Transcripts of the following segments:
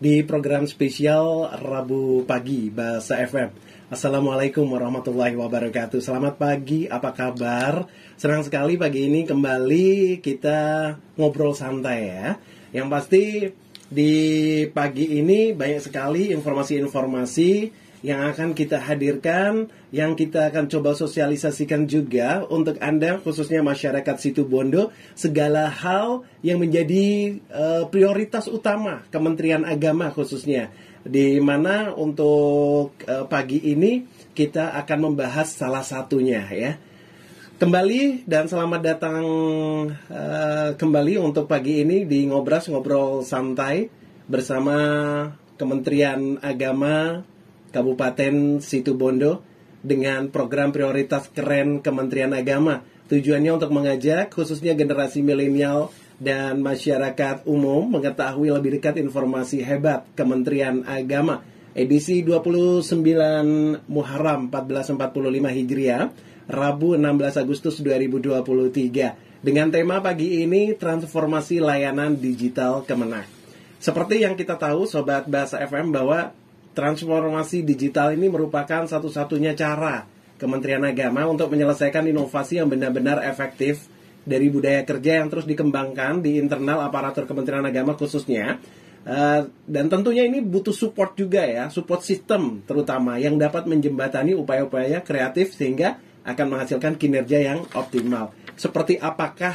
di program spesial Rabu Pagi Bahasa FM. Assalamualaikum warahmatullahi wabarakatuh. Selamat pagi, apa kabar? Senang sekali pagi ini kembali kita ngobrol santai ya. Yang pasti di pagi ini banyak sekali informasi-informasi yang akan kita hadirkan, yang kita akan coba sosialisasikan juga untuk Anda, khususnya masyarakat Situbondo, segala hal yang menjadi prioritas utama Kementerian Agama khususnya. Di mana untuk pagi ini kita akan membahas salah satunya ya. Kembali dan selamat datang kembali untuk pagi ini di Ngobrol Santai bersama Kementerian Agama Kabupaten Situbondo dengan program prioritas keren Kementerian Agama. Tujuannya untuk mengajak khususnya generasi milenial dan masyarakat umum mengetahui lebih dekat informasi hebat Kementerian Agama. Edisi 29 Muharram 1445 Hijriah, Rabu 16 Agustus 2023. Dengan tema pagi ini, transformasi layanan digital Kemenak. Seperti yang kita tahu Sobat Bahasa FM bahwa transformasi digital ini merupakan satu-satunya cara Kementerian Agama untuk menyelesaikan inovasi yang benar-benar efektif dari budaya kerja yang terus dikembangkan di internal aparatur Kementerian Agama khususnya. Dan tentunya ini butuh support juga ya, support system terutama yang dapat menjembatani upaya-upaya kreatif sehingga akan menghasilkan kinerja yang optimal. Seperti apakah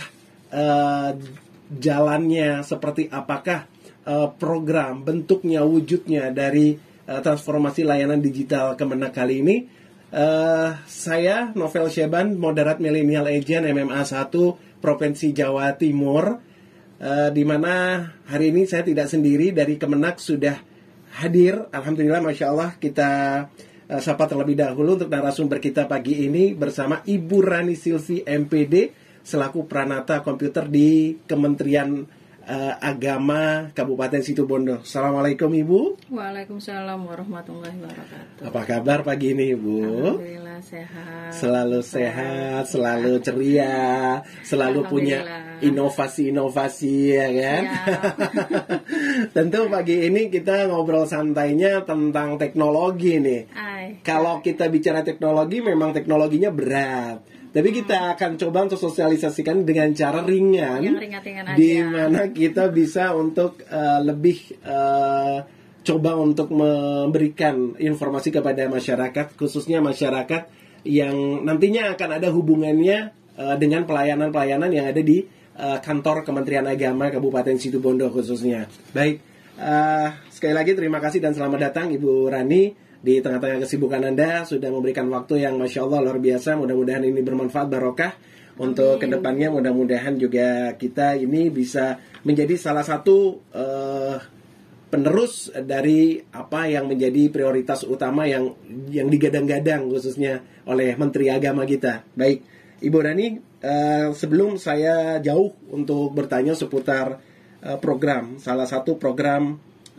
jalannya, seperti apakah program, bentuknya, wujudnya dari transformasi layanan digital Kemenak kali ini. Saya Novel Syeban, Moderat Millennial Agent MMA 1 Provinsi Jawa Timur, di mana hari ini saya tidak sendiri, dari Kemenak sudah hadir. Alhamdulillah, Masya Allah. Kita sapa terlebih dahulu untuk narasumber kita pagi ini bersama Ibu Rani Silvi MPD selaku Pranata Komputer di Kementerian Agama Kabupaten Situbondo. Assalamualaikum Ibu. Waalaikumsalam warahmatullahi wabarakatuh. Apa kabar pagi ini Ibu? Alhamdulillah sehat. Selalu sehat, selalu ceria, selalu punya inovasi-inovasi ya kan? Ya. Tentu pagi ini kita ngobrol santainya tentang teknologi nih. Kalau kita bicara teknologi, memang teknologinya berat. Tapi kita akan coba untuk sosialisasikan dengan cara ringan, di mana kita bisa untuk lebih coba untuk memberikan informasi kepada masyarakat, khususnya masyarakat yang nantinya akan ada hubungannya dengan pelayanan-pelayanan yang ada di kantor Kementerian Agama Kabupaten Situbondo khususnya. Baik, sekali lagi terima kasih dan selamat datang Ibu Rani. Di tengah-tengah kesibukan Anda sudah memberikan waktu yang Masya Allah luar biasa. Mudah-mudahan ini bermanfaat, barokah untuk kedepannya. Mudah-mudahan juga kita ini bisa menjadi salah satu penerus dari apa yang menjadi prioritas utama yang digadang-gadang khususnya oleh Menteri Agama kita. Baik, Ibu Rani, sebelum saya jauh untuk bertanya seputar program, salah satu program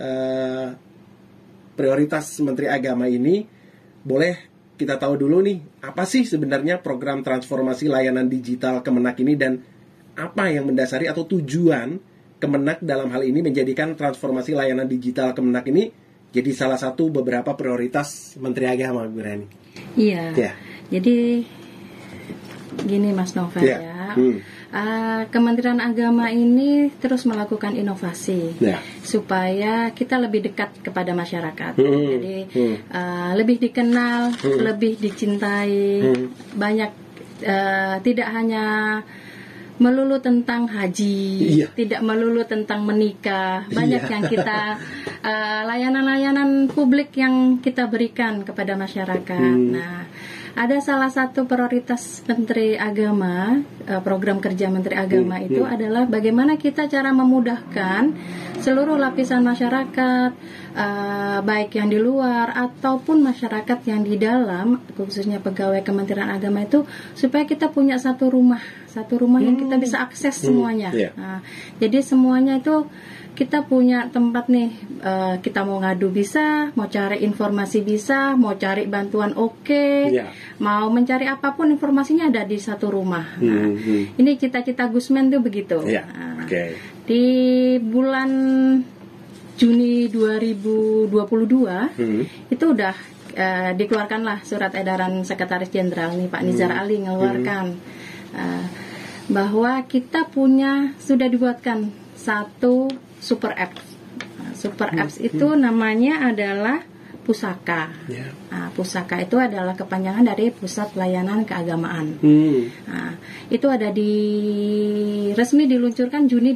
prioritas Menteri Agama ini, boleh kita tahu dulu nih, apa sih sebenarnya program transformasi layanan digital Kemenak ini dan apa yang mendasari atau tujuan Kemenak dalam hal ini menjadikan transformasi layanan digital Kemenak ini jadi salah satu beberapa prioritas Menteri Agama, Bu Rani. Iya. Ya. Jadi gini Mas Novel ya. Kementerian Agama ini terus melakukan inovasi supaya kita lebih dekat kepada masyarakat. Jadi lebih dikenal, lebih dicintai. Banyak tidak hanya melulu tentang haji, tidak melulu tentang menikah. Banyak yang kita layanan-layanan publik yang kita berikan kepada masyarakat. Nah, ada salah satu prioritas Menteri Agama, program kerja Menteri Agama itu adalah bagaimana kita cara memudahkan seluruh lapisan masyarakat, baik yang di luar ataupun masyarakat yang di dalam, khususnya pegawai Kementerian Agama itu, supaya kita punya satu rumah yang kita bisa akses semuanya. Nah, jadi semuanya itu kita punya tempat nih, kita mau ngadu bisa, mau cari informasi bisa, mau cari bantuan mau mencari apapun informasinya ada di satu rumah. Nah, ini cita-cita Gusmen tuh begitu. Di bulan Juni 2022 itu udah dikeluarkanlah surat edaran Sekretaris Jenderal nih Pak Nizar Ali ngeluarkan bahwa kita sudah dibuatkan satu super app. Super apps itu namanya adalah Pusaka. Pusaka itu adalah kepanjangan dari Pusat Pelayanan Keagamaan. Itu ada resmi diluncurkan Juni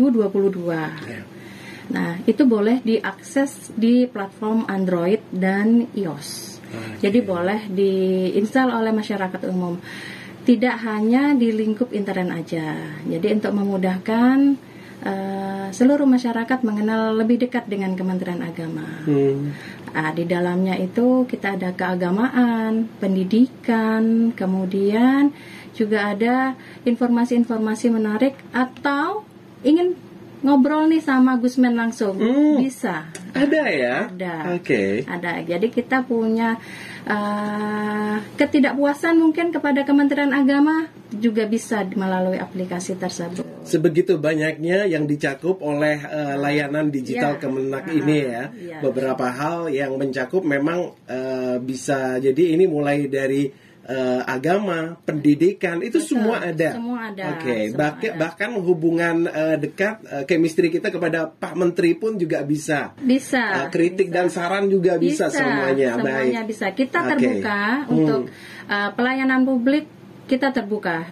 2022. Nah, itu boleh diakses di platform Android dan iOS. Jadi boleh diinstal oleh masyarakat umum. Tidak hanya di lingkup internet aja. Jadi untuk memudahkan seluruh masyarakat mengenal lebih dekat dengan Kementerian Agama. Di dalamnya itu kita ada keagamaan, pendidikan, kemudian juga ada informasi-informasi menarik atau ingin ngobrol nih sama Gusmen langsung, bisa. Ada ya? Ada. Oke. Ada. Jadi kita punya ketidakpuasan mungkin kepada Kementerian Agama juga bisa melalui aplikasi tersebut. Sebegitu banyaknya yang dicakup oleh layanan digital Kemenak ini ya. Beberapa hal yang mencakup memang bisa, jadi ini mulai dari agama, pendidikan, itu semua ada. Semua ada. Oke. Bahkan hubungan dekat, chemistry kita kepada Pak Menteri pun juga bisa. Bisa. Kritik dan saran juga bisa semuanya. Semuanya Baik. bisa. Kita terbuka untuk pelayanan publik. Kita terbuka.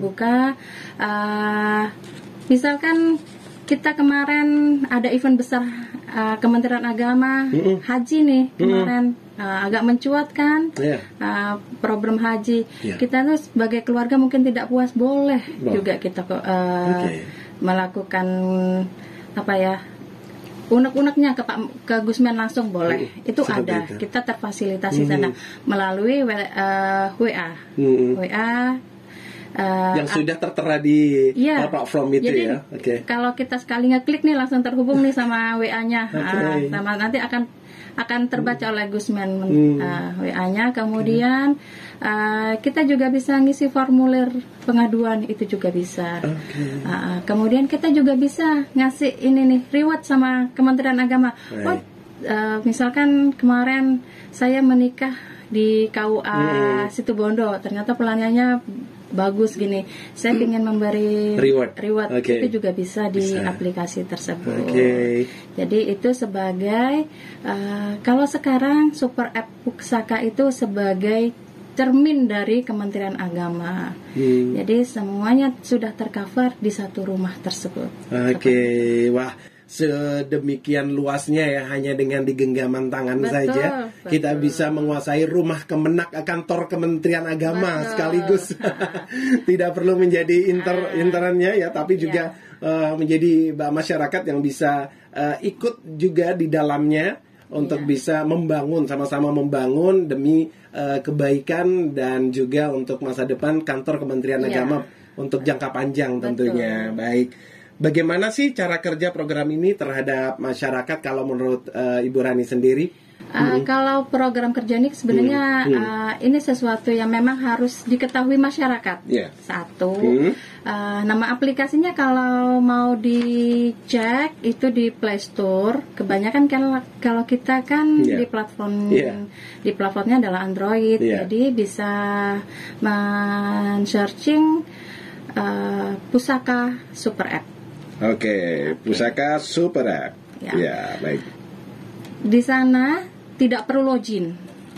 Misalkan kita kemarin ada event besar Kementerian Agama, haji nih kemarin. Agak mencuat kan program haji. Kita tuh sebagai keluarga mungkin tidak puas, boleh juga kita melakukan unek-uneknya ke Gusmen langsung boleh. Itu ada. Kita terfasilitasi sana melalui WA. Yang sudah tertera di platform itu. Jadi, ya. Kalau kita sekali ngeklik nih langsung terhubung nih sama WA-nya. Sama nanti akan terbaca oleh Gusmen WA-nya. Kemudian kita juga bisa ngisi formulir pengaduan, itu juga bisa. Kemudian kita juga bisa ngasih ini nih reward sama Kementerian Agama. Misalkan kemarin saya menikah di KUA Situbondo, ternyata pelayanannya bagus gini, saya ingin memberi reward. Itu juga bisa di aplikasi tersebut. Jadi itu sebagai kalau sekarang super app Pusaka itu sebagai cermin dari Kementerian Agama. Jadi semuanya sudah tercover di satu rumah tersebut. Wah, sedemikian luasnya ya, hanya dengan digenggaman tangan saja kita bisa menguasai rumah Kemenak, kantor Kementerian Agama sekaligus. Tidak perlu menjadi internnya ya, tapi juga menjadi masyarakat yang bisa ikut juga di dalamnya untuk bisa membangun, sama-sama membangun demi kebaikan dan juga untuk masa depan kantor Kementerian Agama untuk jangka panjang tentunya. Baik. Bagaimana sih cara kerja program ini terhadap masyarakat kalau menurut Ibu Rani sendiri? Kalau program kerja ini sebenarnya ini sesuatu yang memang harus diketahui masyarakat. Satu, nama aplikasinya kalau mau dicek itu di Play Store. Kebanyakan kalau kita kan di platformnya adalah Android, jadi bisa men-searching Pusaka Super App. Pusaka Super App. Baik. Di sana tidak perlu login.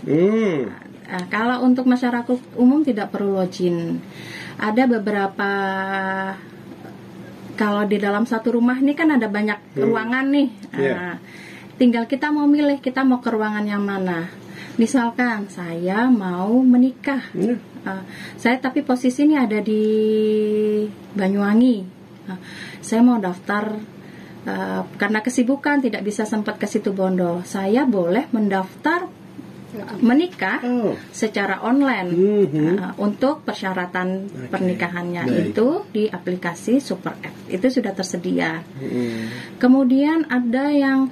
Kalau untuk masyarakat umum tidak perlu login. Ada beberapa, kalau di dalam satu rumah nih kan ada banyak ruangan nih. Tinggal kita mau milih, kita mau ke ruangan yang mana. Misalkan saya mau menikah, saya tapi posisi ini ada di Banyuwangi. Saya mau daftar karena kesibukan tidak bisa sempat ke Situbondo. Saya boleh mendaftar menikah secara online untuk persyaratan pernikahannya itu di aplikasi Super App. Itu sudah tersedia. Kemudian ada yang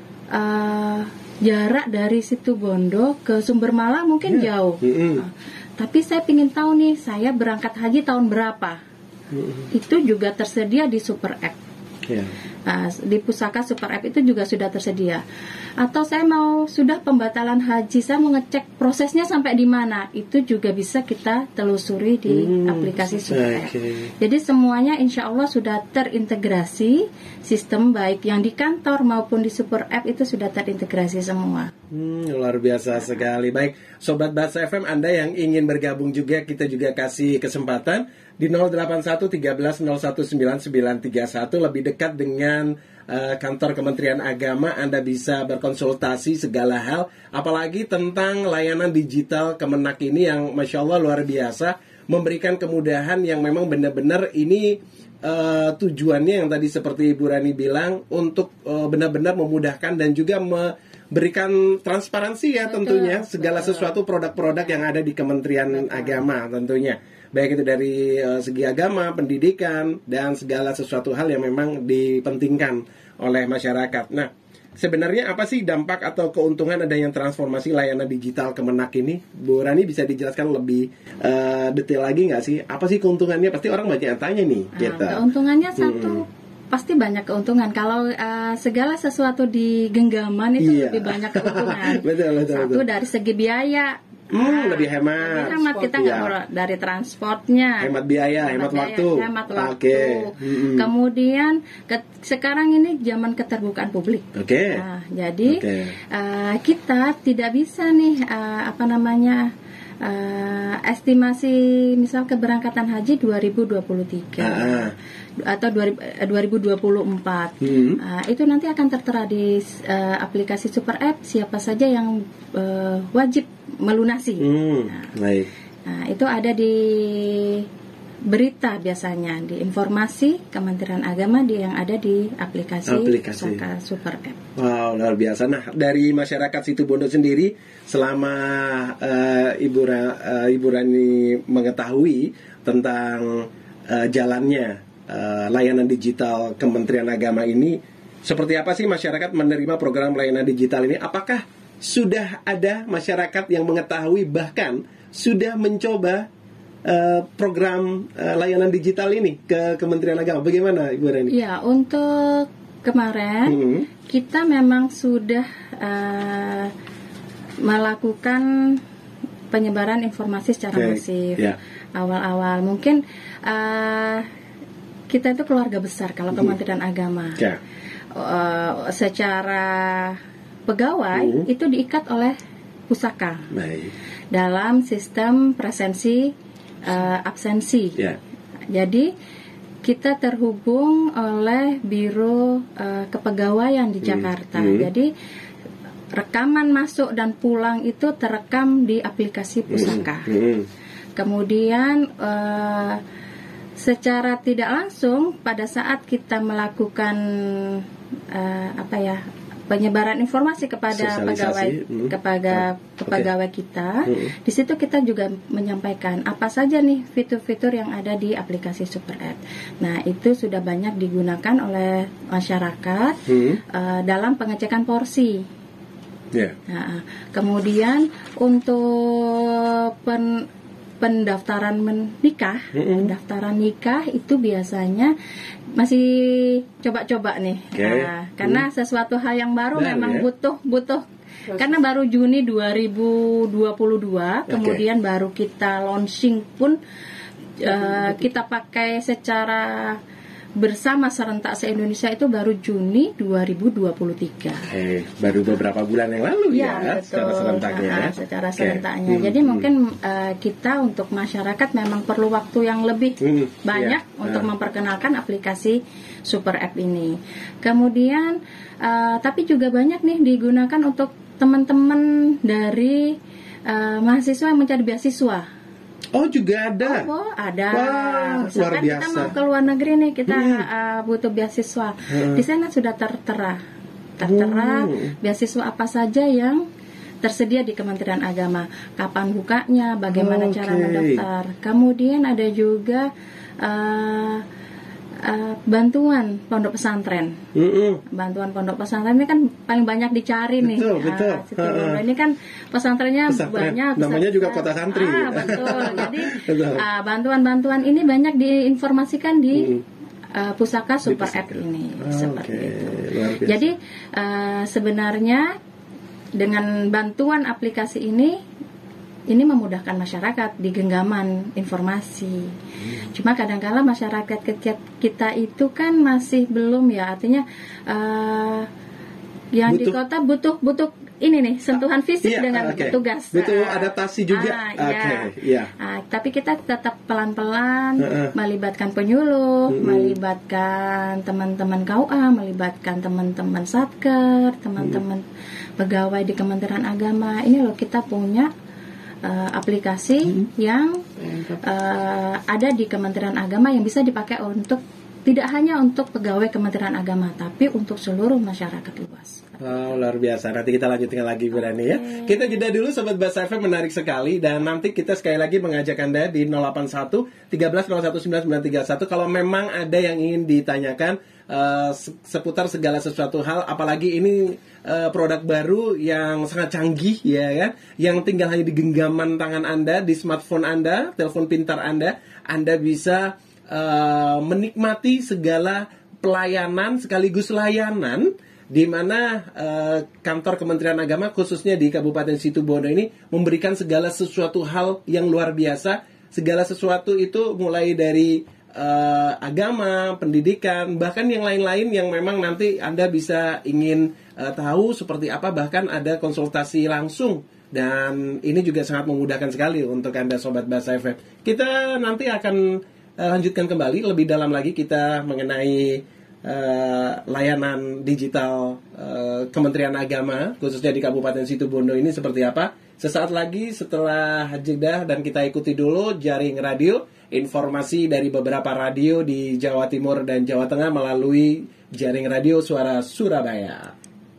jarak dari Situbondo ke Sumbermalang mungkin jauh. Tapi saya ingin tahu nih, saya berangkat haji tahun berapa. Itu juga tersedia di Super App. Di Pusaka Super App itu juga sudah tersedia. Atau saya mau sudah pembatalan haji, saya mau ngecek prosesnya sampai di mana, itu juga bisa kita telusuri di aplikasi Super App. Jadi semuanya insya Allah sudah terintegrasi, sistem baik yang di kantor maupun di Super App itu sudah terintegrasi semua. Luar biasa sekali. Baik, Sobat Bahasa FM, Anda yang ingin bergabung juga, kita juga kasih kesempatan di 081 13 01 9931, lebih dekat dengan kantor Kementerian Agama. Anda bisa berkonsultasi segala hal, apalagi tentang layanan digital Kemenak ini yang Masya Allah luar biasa, memberikan kemudahan yang memang benar-benar ini tujuannya yang tadi seperti Ibu Rani bilang, untuk benar-benar memudahkan dan juga memberikan transparansi ya, tentunya segala sesuatu produk-produk yang ada di Kementerian Agama tentunya, baik itu dari segi agama, pendidikan, dan segala sesuatu hal yang memang dipentingkan oleh masyarakat. Nah, sebenarnya apa sih dampak atau keuntungan adanya transformasi layanan digital Kemenak ini? Bu Rani bisa dijelaskan lebih detail lagi nggak sih? Apa sih keuntungannya? Pasti orang banyak yang tanya nih. Keuntungannya satu, pasti banyak keuntungan. Kalau segala sesuatu di genggaman itu lebih banyak keuntungan. Satu, dari segi biaya. Lebih hemat. Kita nggak perlu dari transportnya. Hemat biaya, hemat waktu. Kemudian sekarang ini zaman keterbukaan publik. Jadi kita tidak bisa nih estimasi misal keberangkatan haji 2023 atau 2024. Itu nanti akan tertera di aplikasi Super App siapa saja yang wajib melunasi. Nah, itu ada di berita, biasanya di informasi Kementerian Agama yang ada di aplikasi. Pusaka Super App. Wow, luar biasa. Nah, dari masyarakat Situbondo sendiri, selama Ibu Rani mengetahui tentang jalannya layanan digital Kementerian Agama ini, seperti apa sih masyarakat menerima program layanan digital ini? Apakah sudah ada masyarakat yang mengetahui, bahkan sudah mencoba program layanan digital ini ke Kementerian Agama? Bagaimana Ibu Rani? Ya, untuk kemarin kita memang sudah melakukan penyebaran informasi secara masif. Awal-awal mungkin kita itu keluarga besar kalau Kementerian Agama. Secara pegawai itu diikat oleh pusaka dalam sistem presensi absensi. Jadi kita terhubung oleh Biro Kepegawaian di Jakarta. Jadi rekaman masuk dan pulang itu terekam di aplikasi pusaka. Kemudian secara tidak langsung pada saat kita melakukan penyebaran informasi kepada pegawai kita, di situ kita juga menyampaikan apa saja nih fitur-fitur yang ada di aplikasi Super App. Nah, itu sudah banyak digunakan oleh masyarakat dalam pengecekan porsi. Nah, kemudian untuk pendaftaran menikah, pendaftaran nikah itu biasanya masih coba-coba nih, karena sesuatu hal yang baru memang butuh karena baru Juni 2022, kemudian baru kita launching pun kita pakai secara bersama serentak se-Indonesia itu baru Juni 2023. Baru beberapa bulan yang lalu secara serentaknya. Secara serentaknya. Jadi mungkin kita untuk masyarakat memang perlu waktu yang lebih banyak untuk memperkenalkan aplikasi Super App ini. Kemudian tapi juga banyak nih digunakan untuk teman-teman dari mahasiswa yang mencari beasiswa. Oh, juga ada. Ada. Wah, luar biasa. Kita mau ke luar negeri nih, kita butuh beasiswa. Di sana sudah tertera beasiswa apa saja yang tersedia di Kementerian Agama. Kapan bukanya, bagaimana cara mendaftar. Kemudian ada juga bantuan pondok pesantren. Bantuan pondok pesantren ini kan paling banyak dicari nih. Betul. Ini kan pesantrennya banyak. Namanya juga kota santri. Betul. Jadi bantuan-bantuan ini banyak diinformasikan di pusaka super app ini. Seperti itu. Jadi sebenarnya dengan bantuan aplikasi ini memudahkan masyarakat di genggaman informasi. Cuma kadang-kala masyarakat kita itu kan masih belum ya, artinya yang di kota butuh ini nih sentuhan fisik dengan petugas. Butuh adaptasi juga. Tapi kita tetap pelan-pelan melibatkan penyuluh, melibatkan teman-teman KUA, melibatkan teman-teman Satker, teman-teman pegawai di Kementerian Agama. Ini loh kita punya aplikasi yang ada di Kementerian Agama yang bisa dipakai untuk tidak hanya untuk pegawai Kementerian Agama, tapi untuk seluruh masyarakat luas. Luar biasa. Nanti kita lanjutkan lagi Bu Rani ya. Kita jeda dulu Sobat Bahasa FM, menarik sekali. Dan nanti kita sekali lagi mengajak Anda di 081 13 01 9931 kalau memang ada yang ingin ditanyakan seputar segala sesuatu hal, apalagi ini produk baru yang sangat canggih ya kan, yang tinggal hanya di genggaman tangan Anda, di smartphone Anda, telepon pintar Anda bisa menikmati segala pelayanan sekaligus layanan di mana kantor Kementerian Agama khususnya di Kabupaten Situbondo ini memberikan segala sesuatu hal yang luar biasa. Segala sesuatu itu mulai dari agama, pendidikan, bahkan yang lain-lain yang memang nanti Anda bisa ingin tahu seperti apa, bahkan ada konsultasi langsung. Dan ini juga sangat memudahkan sekali untuk Anda Sobat Bahasa FM. Kita nanti akan lanjutkan kembali lebih dalam lagi kita mengenai layanan digital Kementerian Agama khususnya di Kabupaten Situbondo ini seperti apa. Sesaat lagi setelah jeda, dan kita ikuti dulu jaring radio, informasi dari beberapa radio di Jawa Timur dan Jawa Tengah melalui jaring radio Suara Surabaya.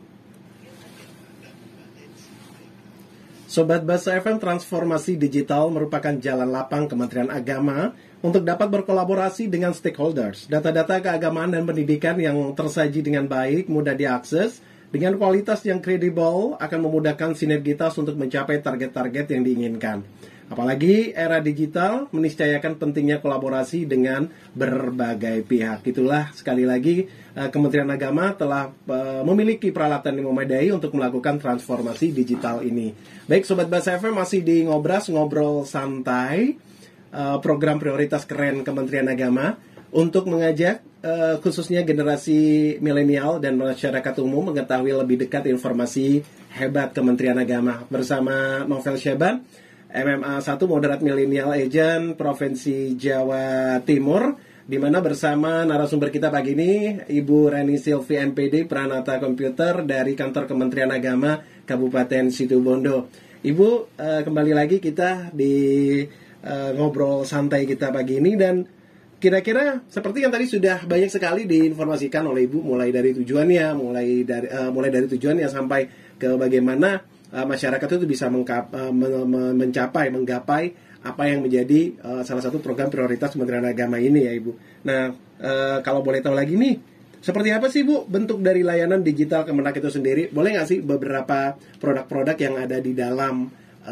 Sobat Bahasa FM, transformasi digital merupakan jalan lapang Kementerian Agama untuk dapat berkolaborasi dengan stakeholders. Data-data keagamaan dan pendidikan yang tersaji dengan baik, mudah diakses, dengan kualitas yang kredibel akan memudahkan sinergitas untuk mencapai target-target yang diinginkan. Apalagi era digital meniscayakan pentingnya kolaborasi dengan berbagai pihak. Itulah sekali lagi Kementerian Agama telah memiliki peralatan yang memadai untuk melakukan transformasi digital ini. Baik Sobat Bahasa FM, masih di Ngobras, ngobrol santai, program prioritas keren Kementerian Agama untuk mengajak khususnya generasi milenial dan masyarakat umum mengetahui lebih dekat informasi hebat Kementerian Agama bersama Novel Syaban, MMA 1 Moderat Millennial Agent Provinsi Jawa Timur, di mana bersama narasumber kita pagi ini Ibu Rani Silvi MPD Pranata Komputer dari Kantor Kementerian Agama Kabupaten Situbondo. Ibu, kembali lagi kita di ngobrol santai kita pagi ini, dan kira-kira seperti yang tadi sudah banyak sekali diinformasikan oleh Ibu, mulai dari tujuannya, mulai dari tujuannya sampai ke bagaimana masyarakat itu bisa menggapai apa yang menjadi salah satu program prioritas Kementerian Agama ini ya Ibu. Nah, kalau boleh tahu lagi nih, seperti apa sih Bu bentuk dari layanan digital Kemenak itu sendiri? Boleh nggak sih beberapa produk-produk yang ada di dalam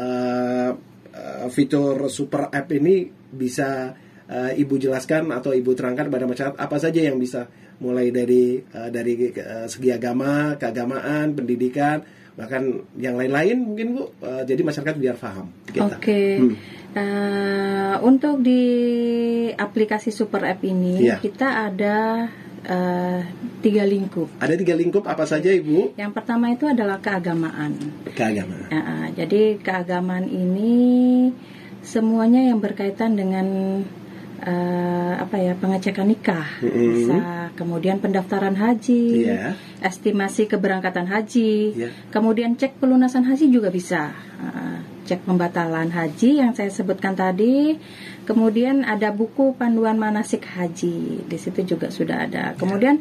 fitur super app ini bisa Ibu jelaskan atau Ibu terangkan pada masyarakat apa saja yang bisa, mulai dari segi agama, keagamaan, pendidikan, bahkan yang lain-lain mungkin Bu, jadi masyarakat biar paham. Oke. Untuk di aplikasi super app ini kita ada 3 lingkup. Ada 3 lingkup apa saja Ibu? Yang pertama itu adalah keagamaan. Keagamaan. Jadi keagamaan ini semuanya yang berkaitan dengan pengecekan nikah, bisa, kemudian pendaftaran haji, estimasi keberangkatan haji, kemudian cek pelunasan haji juga bisa, cek pembatalan haji yang saya sebutkan tadi, kemudian ada buku panduan manasik haji, di situ juga sudah ada, kemudian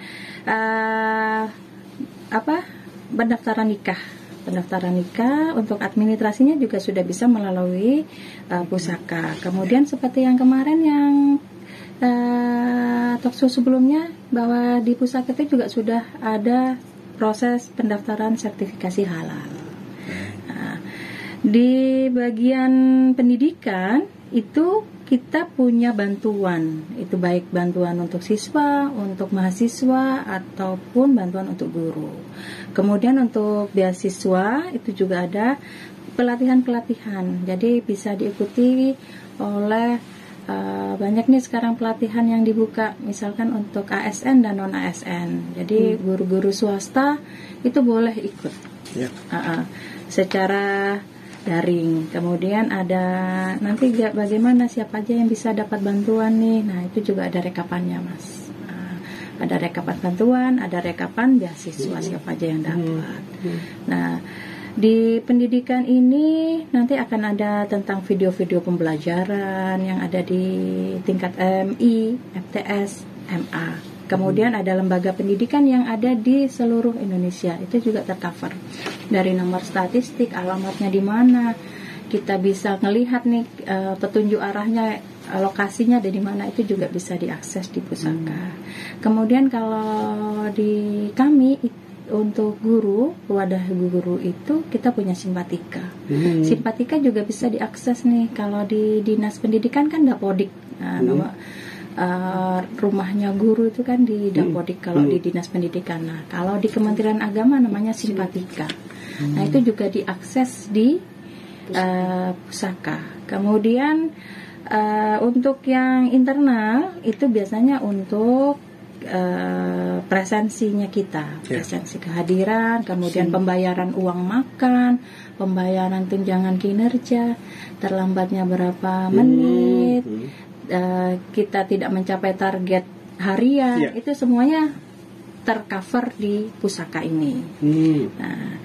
pendaftaran nikah untuk administrasinya juga sudah bisa melalui pusaka. Kemudian seperti yang kemarin yang talkshow sebelumnya, bahwa di pusaka itu juga sudah ada proses pendaftaran sertifikasi halal. Nah, di bagian pendidikan itu kita punya bantuan, itu baik bantuan untuk siswa, untuk mahasiswa, ataupun bantuan untuk guru. Kemudian untuk beasiswa itu juga ada pelatihan-pelatihan, jadi bisa diikuti oleh banyak nih sekarang pelatihan yang dibuka, misalkan untuk ASN dan non ASN. Jadi guru-guru swasta itu boleh ikut secara daring. Kemudian ada nanti bagaimana siapa aja yang bisa dapat bantuan nih. Nah itu juga ada rekapannya, Mas. Ada rekapan bantuan, ada rekapan beasiswa siapa aja yang dapat. Nah di pendidikan ini nanti akan ada tentang video-video pembelajaran yang ada di tingkat MI, FTS, MA. Kemudian ada lembaga pendidikan yang ada di seluruh Indonesia, itu juga tercover. Dari nomor statistik, alamatnya di mana, kita bisa melihat nih petunjuk arahnya, lokasinya ada di mana, itu juga bisa diakses di pusaka. Kemudian kalau di kami untuk guru, wadah guru itu kita punya Simpatika. Simpatika juga bisa diakses nih. Kalau di Dinas Pendidikan kan Dapodik. Nama rumahnya guru itu kan di Dapodik kalau di Dinas Pendidikan. Nah, kalau di Kementerian Agama namanya Simpatika. Nah, itu juga diakses di pusaka. Kemudian untuk yang internal itu biasanya untuk presensinya kita, presensi kehadiran, kemudian pembayaran uang makan, pembayaran tunjangan kinerja, terlambatnya berapa menit, kita tidak mencapai target harian, itu semuanya tercover di pusaka ini. Nah,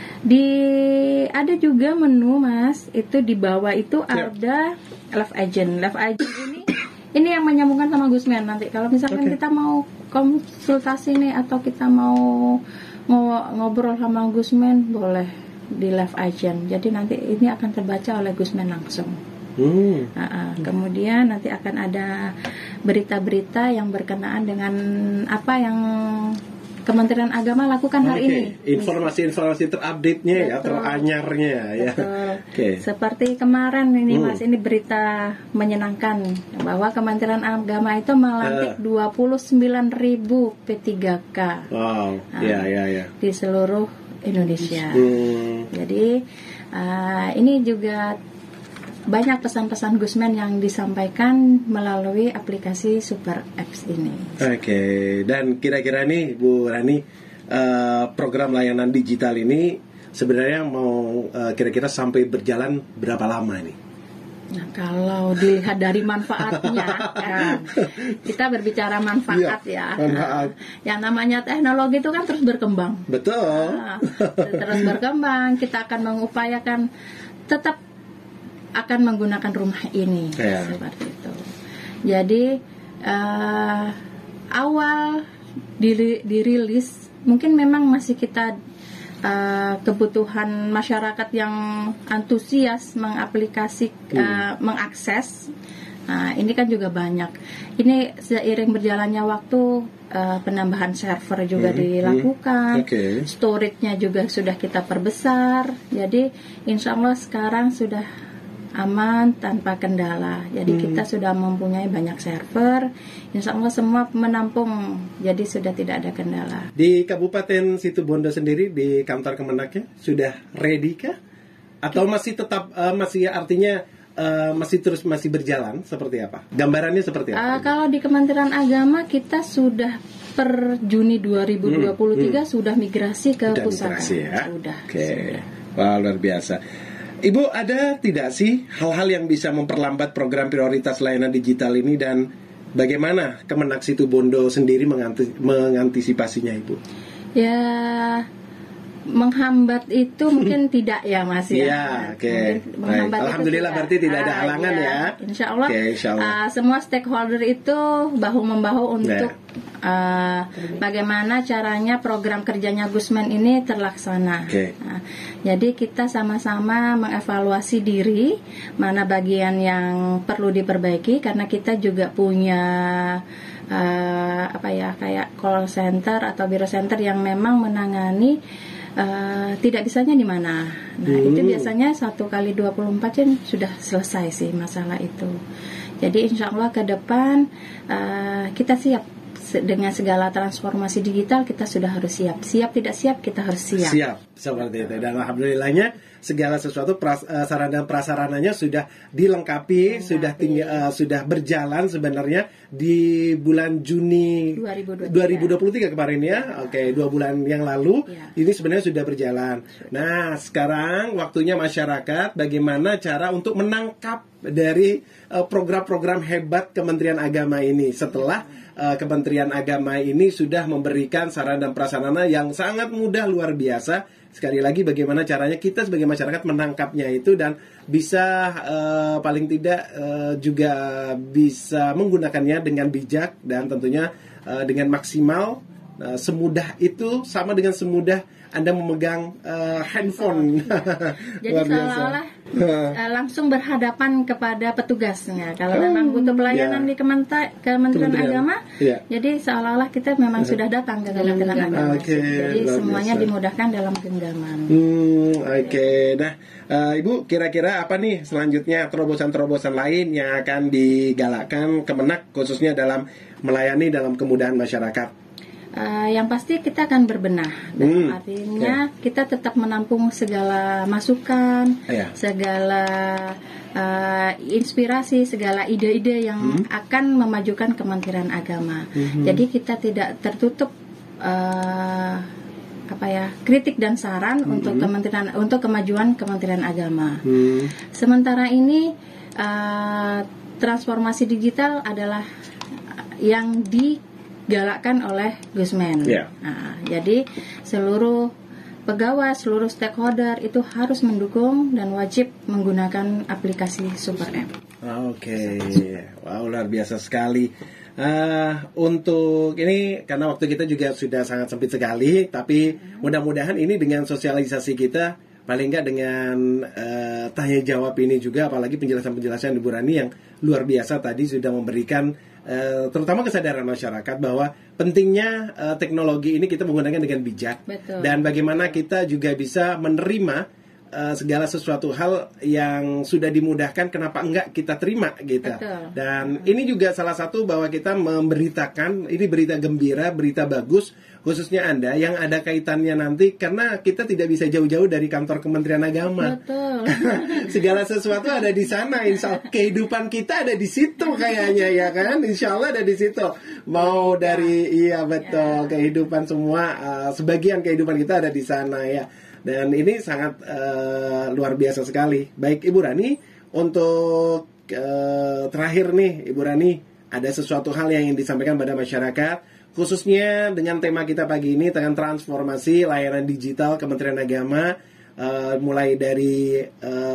ada juga menu, Mas, itu di bawah itu ada Live Agent. Live Agent ini yang menyambungkan sama Gusmen nanti. Kalau misalkan kita mau konsultasi nih atau kita mau ngobrol sama Gusmen, boleh di Live Agent. Jadi nanti ini akan terbaca oleh Gusmen langsung. Kemudian nanti akan ada berita-berita yang berkenaan dengan apa yang Kementerian Agama lakukan hari ini. Informasi-informasi terupdate-nya ya, teranyarnya ya. Seperti kemarin ini Mas, ini berita menyenangkan bahwa Kementerian Agama itu melantik 29.000 P3K. Wow. Di seluruh Indonesia. Jadi ini juga banyak pesan-pesan Gusmen yang disampaikan melalui aplikasi Super Apps ini. Dan kira-kira nih Bu Rani, program layanan digital ini sebenarnya mau kira-kira sampai berjalan berapa lama nih? Nah, kalau dilihat dari manfaatnya, kita berbicara manfaat manfaat. Yang namanya teknologi itu kan terus berkembang. Betul. Terus berkembang, kita akan mengupayakan tetap akan menggunakan rumah ini seperti itu. Jadi awal dirilis mungkin memang masih kita kebutuhan masyarakat yang antusias mengaplikasi mengakses. Ini kan juga banyak. Ini seiring berjalannya waktu penambahan server juga dilakukan, storage-nya juga sudah kita perbesar. Jadi insya Allah sekarang sudah aman tanpa kendala. Jadi kita sudah mempunyai banyak server, insya Allah semua menampung, jadi sudah tidak ada kendala. Di Kabupaten Situbondo sendiri di kantor Kemenaknya sudah ready kah? Atau masih tetap artinya masih berjalan seperti apa? Gambarannya seperti apa? Kalau di Kementerian Agama kita sudah per Juni 2023 sudah migrasi ke pusaka. Sudah. Wah, luar biasa. Ibu, ada tidak sih hal-hal yang bisa memperlambat program prioritas layanan digital ini, dan bagaimana Kemenak Situbondo sendiri mengantisipasinya, Ibu? Ya, menghambat itu mungkin tidak ya, Mas ya. Alhamdulillah berarti tidak ada halangan ya. Insya Allah, semua stakeholder itu bahu-membahu untuk bagaimana caranya program kerjanya Gusmen ini terlaksana. Jadi kita sama-sama mengevaluasi diri mana bagian yang perlu diperbaiki, karena kita juga punya kayak call center atau biro center yang memang menangani tidak bisanya di mana. Nah, itu biasanya 1x24 jam sudah selesai sih masalah itu. Jadi insya Allah ke depan kita siap dengan segala transformasi digital. Kita sudah harus siap. Siap tidak siap kita harus siap. Siap seperti itu. Dan alhamdulillahnya segala sesuatu sarana prasarananya sudah dilengkapi, sudah berjalan sebenarnya di bulan Juni 2023 kemarin ya. Oke, 2 bulan yang lalu ini sebenarnya sudah berjalan. Nah, sekarang waktunya masyarakat bagaimana cara untuk menangkap dari program-program hebat Kementerian Agama ini setelah Kementerian Agama ini sudah memberikan sarana dan prasarana yang sangat mudah luar biasa. Sekali lagi bagaimana caranya kita sebagai masyarakat menangkapnya itu dan bisa paling tidak juga bisa menggunakannya dengan bijak dan tentunya dengan maksimal. Semudah itu sama dengan semudah Anda memegang handphone. Jadi seolah-olah langsung berhadapan kepada petugasnya. Kalau memang butuh pelayanan di Kementerian Agama, jadi seolah-olah kita memang sudah datang ke Kementerian Agama. Jadi semuanya dimudahkan dalam genggaman. Nah, Ibu, kira-kira apa nih selanjutnya terobosan-terobosan lain yang akan digalakkan Kemenak khususnya dalam melayani dalam kemudahan masyarakat? Yang pasti kita akan berbenah, artinya kita tetap menampung segala masukan, segala inspirasi, segala ide-ide yang akan memajukan Kementerian Agama. Jadi kita tidak tertutup kritik dan saran untuk kemajuan Kementerian Agama. Sementara ini transformasi digital adalah yang digalakkan oleh Gusmen. Nah, jadi seluruh pegawai, seluruh stakeholder itu harus mendukung dan wajib menggunakan aplikasi Super App. Wow, luar biasa sekali. Untuk ini karena waktu kita juga sudah sangat sempit sekali, tapi mudah-mudahan ini dengan sosialisasi kita, paling nggak dengan tanya jawab ini juga, apalagi penjelasan-penjelasan Ibu Rani yang luar biasa tadi sudah memberikan terutama kesadaran masyarakat bahwa pentingnya teknologi ini kita menggunakan dengan bijak. Betul. Dan bagaimana kita juga bisa menerima segala sesuatu hal yang sudah dimudahkan, kenapa enggak kita terima gitu. Betul. Dan ini juga salah satu bahwa kita memberitakan, ini berita gembira, berita bagus, khususnya Anda yang ada kaitannya nanti, karena kita tidak bisa jauh-jauh dari kantor Kementerian Agama. Betul. Segala sesuatu ada di sana, insya Allah kehidupan kita ada di situ kayaknya ya kan, insya Allah ada di situ. Mau dari kehidupan semua, sebagian kehidupan kita ada di sana ya. Dan ini sangat luar biasa sekali. Baik Ibu Rani, untuk terakhir nih Ibu Rani, ada sesuatu hal yang ingin disampaikan pada masyarakat, khususnya dengan tema kita pagi ini tentang transformasi layanan digital Kementerian Agama, mulai dari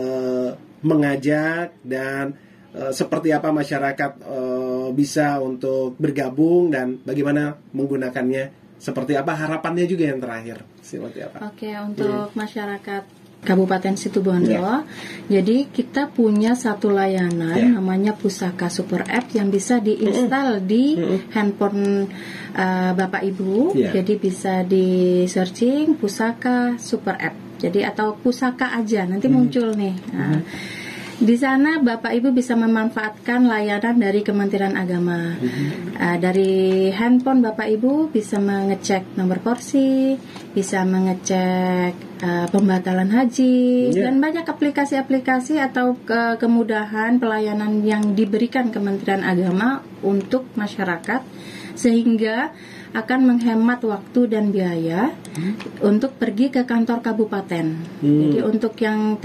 mengajak dan seperti apa masyarakat bisa untuk bergabung dan bagaimana menggunakannya. Seperti apa harapannya juga yang terakhir? Seperti apa? Oke, untuk masyarakat Kabupaten Situbondo, jadi kita punya satu layanan namanya Pusaka Super App yang bisa diinstal di handphone Bapak Ibu. Jadi bisa di searching Pusaka Super App. Jadi atau Pusaka aja nanti muncul nih. Nah, di sana Bapak Ibu bisa memanfaatkan layanan dari Kementerian Agama. Dari handphone Bapak Ibu bisa mengecek nomor porsi, bisa mengecek pembatalan haji, dan banyak aplikasi-aplikasi atau kemudahan pelayanan yang diberikan Kementerian Agama untuk masyarakat, sehingga akan menghemat waktu dan biaya untuk pergi ke kantor kabupaten. Jadi untuk yang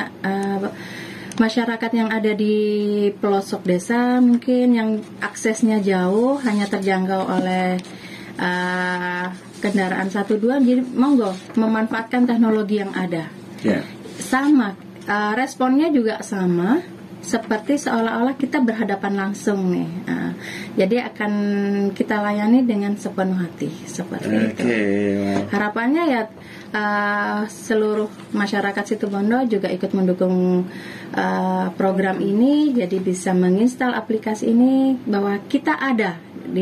masyarakat yang ada di pelosok desa mungkin yang aksesnya jauh, hanya terjangkau oleh kendaraan 1-2, jadi monggo memanfaatkan teknologi yang ada. Sama, responnya juga sama, seperti seolah-olah kita berhadapan langsung nih. Jadi akan kita layani dengan sepenuh hati seperti itu. Harapannya ya seluruh masyarakat Situbondo juga ikut mendukung program ini, jadi bisa menginstal aplikasi ini, bahwa kita ada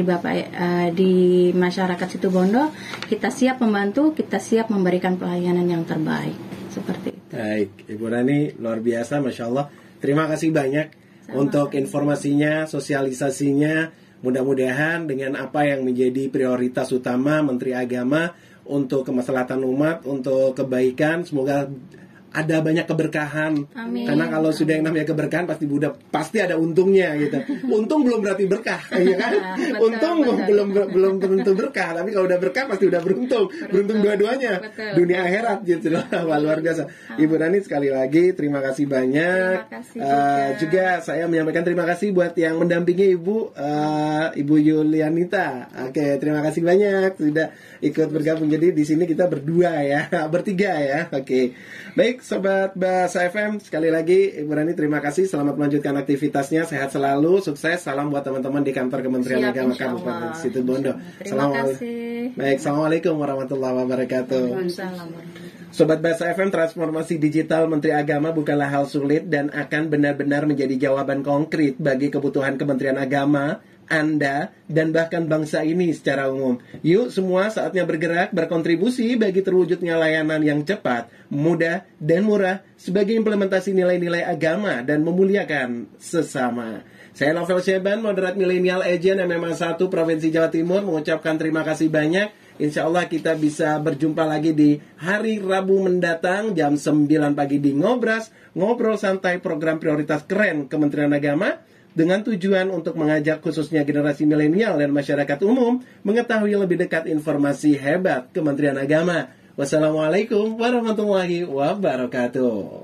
di masyarakat Situbondo, kita siap membantu, kita siap memberikan pelayanan yang terbaik seperti itu. Baik, Ibu Rani luar biasa, Masya Allah. Terima kasih banyak untuk informasinya, sosialisasinya. Mudah-mudahan dengan apa yang menjadi prioritas utama Menteri Agama untuk kemaslahatan umat, untuk kebaikan, semoga ada banyak keberkahan. Amin. Karena kalau sudah yang namanya keberkahan pasti ada untungnya gitu. Untung belum berarti berkah, ya kan? Betul, Untung belum tentu berkah, tapi kalau udah berkah pasti udah beruntung. Beruntung dua-duanya. Betul. Dunia akhirat gitu loh. Wah, luar biasa. Ibu Rani sekali lagi terima kasih banyak. Terima kasih juga saya menyampaikan terima kasih buat yang mendampingi Ibu Ibu Yulianita. Oke, terima kasih banyak sudah ikut bergabung. Jadi di sini kita berdua ya, bertiga ya. Oke. Baik, Sobat Bahasa FM, sekali lagi Ibu Rani terima kasih. Selamat melanjutkan aktivitasnya, sehat selalu, sukses. Salam buat teman-teman di kantor Kementerian Agama Kabupaten Situbondo. Terima kasih. Baik, Assalamualaikum warahmatullahi wabarakatuh. Sobat Bahasa FM, transformasi digital Menteri Agama bukanlah hal sulit dan akan benar-benar menjadi jawaban konkret bagi kebutuhan Kementerian Agama, Anda, dan bahkan bangsa ini secara umum. Yuk semua saatnya bergerak, berkontribusi bagi terwujudnya layanan yang cepat, mudah, dan murah sebagai implementasi nilai-nilai agama dan memuliakan sesama. Saya Novel Syeban, moderat Millennial Agent MMA 1 Provinsi Jawa Timur, mengucapkan terima kasih banyak. Insya Allah kita bisa berjumpa lagi di hari Rabu mendatang jam 9 pagi di Ngobras, ngobrol santai program prioritas keren Kementerian Agama, dengan tujuan untuk mengajak khususnya generasi milenial dan masyarakat umum mengetahui lebih dekat informasi hebat Kementerian Agama. Wassalamualaikum warahmatullahi wabarakatuh.